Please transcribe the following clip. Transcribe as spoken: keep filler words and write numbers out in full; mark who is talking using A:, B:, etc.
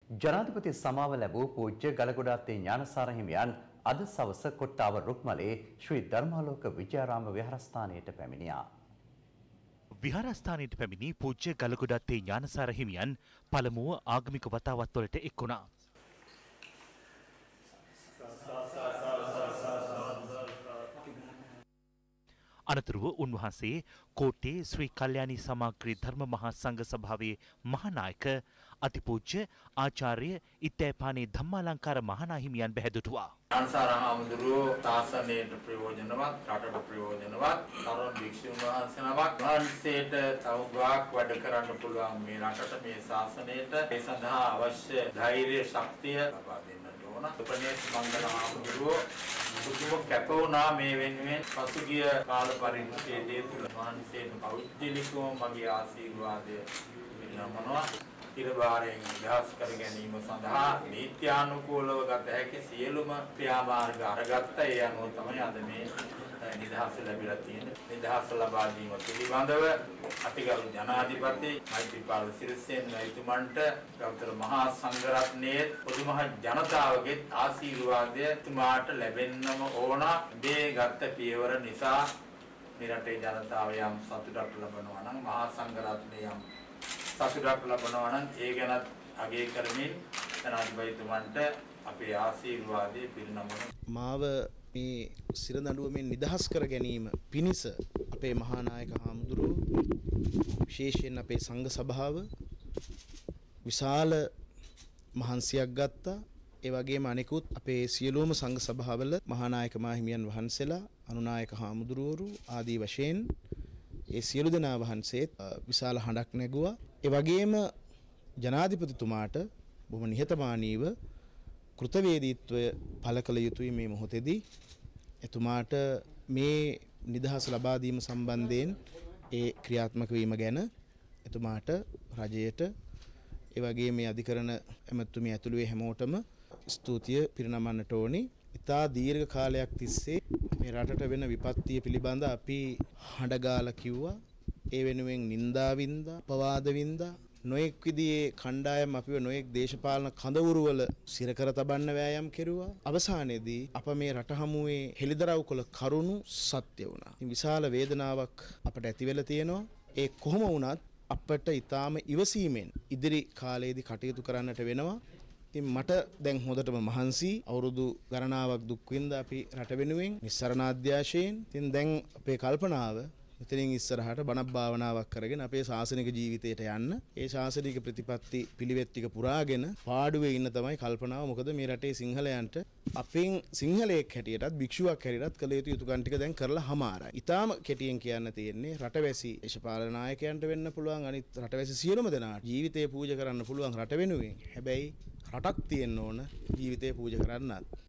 A: ජනාධිපති සමාව ලැබූ පූජ්‍ය ගලගොඩාත්තේ ඥානසාර හිමියන් අද සවස කොට්ටාව රුක්මලේ ශ්‍රී ධර්මාලෝක විජයාරාම විහාරස්ථානයට පැමිණියා.
B: විහාරස්ථානයට පැමිණි පූජ්‍ය ගලගොඩාත්තේ ඥානසාර හිමියන් පළමුව ආගමික වතාවත් වලට එක් වුණා. අනතුරුව උන්වහන්සේ කෝට්ටේ ශ්‍රී කල්යාණී සමාග්‍රී ධර්ම මහා සංඝ සභාවේ මහානායක අතිපූජ්‍ය ආචාර්ය ඉත්තෑපානේ ධම්මාලංකාර මහානාහිමියන් බැහැදුටුවා.
C: ඥානසාර හාමුදුරුවෝ ශාසනයට ප්‍රයෝජනවත්, රටට ප්‍රයෝජනවත් තරුණ භික්ෂුන් වහන්සේනමක් වහන්සේට තව ගාක් වැඩ කරන්න පුළුවන් මේ රටට, මේ ශාසනයට ඒ සඳහා අවශ්‍ය ධෛර්ය ශක්තිය ලබා දෙන්නට ඕන. උපනේත් මංගල හාමුදුරුවෝ සුදුම කැප වුණා මේ වෙනුවෙන්. පසුගිය කාල පරිච්ඡේදයේ තුල වහන්සේට පෞද්ගලිකව මගේ ආශිර්වාදය පිරිනමනවා. ඉරබාරයෙන් විශ්වාස කර ගැනීම සඳහා නීත්‍යානුකූලව ගත හැකි සියලුම ක්‍රියාමාර්ග අරගත්ත. ඒ අනුව තමයි අද මේ නිදහස ලැබිලා තියෙන්නේ. නිදහස ලබා දීම පිළිබඳව අතිගරු ජනාධිපති මෛත්‍රීපාල සිරිසේන මැතිතුමන්ට ගෞතම මහා සංඝරත්නයේ පොදුමහ ජනතාවගේ ආශිර්වාදය තුමාට ලැබෙන්නම ඕන. මේ ගත්ත පියවර නිසා මේ රටේ ජනතාව යම් සතුටක් ලබනවා නම්, මහා සංඝරත්නය යම් සතුටක් ලබනවා නම් ඒ ගැනත් අගය කරමින් ජනාධිපතිතුමන්ට අපේ ආශිර්වාදය පිරිනමන.
D: මාව මේ සිරදඬුවමෙන් නිදහස් කර ගැනීම පිණිස අපේ මහා නායක හාමුදුරුවෝ, විශේෂයෙන් අපේ සංඝ සභාව විශාල මහන්සියක් ගත්තා. ඒ වගේම අනෙකුත් අපේ සියලුම සංඝ සභාවල මහා නායක මාහිමියන් වහන්සේලා, අනුනායක හාමුදුරුවරු ආදී වශයෙන් ඒ සියලු දෙනා වහන්සේත් විශාල හඬක් නැගුවා. ඒ වගේම ජනාධිපතිතුමාට බොහොම නිහතමානීව කෘතවේදීත්වය පළ කළ යුතුයි මේ මොහොතේදී. එතුමාට මේ නිදහස ලබා දීම සම්බන්ධයෙන් ඒ ක්‍රියාත්මක වීම ගැන එතුමාට, රජයට, ඒ වගේම මේ අධිකරණ ඇමතුමිය ඇතුළු හැමෝටම ස්තුතිය පිරිනමන්නට ඕනි. ඉතා දීර්ඝ කාලයක් තිස්සේ මේ රටට වෙන විපත්තිය පිළිබඳ අපි හඬගාලා කිව්වා. ඒ වෙනුවෙන් නින්දා වින්දා, අපවාද වින්දා, නොඑක් විදිහේ කණ්ඩායම් අපිව නොඑක් දේශපාලන කඳවුරු වල සිර කර තබන්න වෑයම් කෙරුවා. අවසානයේදී අප මේ රට හමුවේ හෙළිදරව් කළ කරුණු සත්‍ය වුණා. විශාල වේදනාවක් අපට ඇති වෙලා තියෙනවා. ඒ කොහොම වුණත් අපට ඊටාම ඉවසීමෙන් ඉදිරි කාලයේදී කටයුතු කරන්නට වෙනවා. ඉතින් මට දැන් හොඳටම මහන්සි. අවුරුදු ගණනාවක් දුක් විඳලා අපි රට වෙනුවෙන් නිස්සරණ අධ්‍යාශයෙන්. ඉතින් දැන් අපේ කල්පනාව මෙතනින් ඉස්සරහට බණක් භාවනාවක් කරගෙන අපේ ශාසනික ජීවිතයට යන්න, ඒ ශාසනික ප්‍රතිපත්ති පිළිවෙත් ටික පුරාගෙන පාඩුවේ ඉන්න තමයි කල්පනාව. මොකද මේ රටේ සිංහලයන්ට අපෙන් සිංහලයෙක් හැටියටත් භික්ෂුවක් හැටියටත් කළ යුතු යුතුකම් ටික දැන් කරලා හමාරයි. ඊටාම කෙටියෙන් කියන්න තියෙන්නේ රටවැසි දේශපාලන නායකයන්ට වෙන්න පුළුවන්, අනිත් රටවැසි සියලුම දෙනාට ජීවිතේ පූජා කරන්න පුළුවන් රට වෙනුවෙන්. හැබැයි රටක් තියෙන්න ඕන ජීවිතේ පූජා කරන්නත්.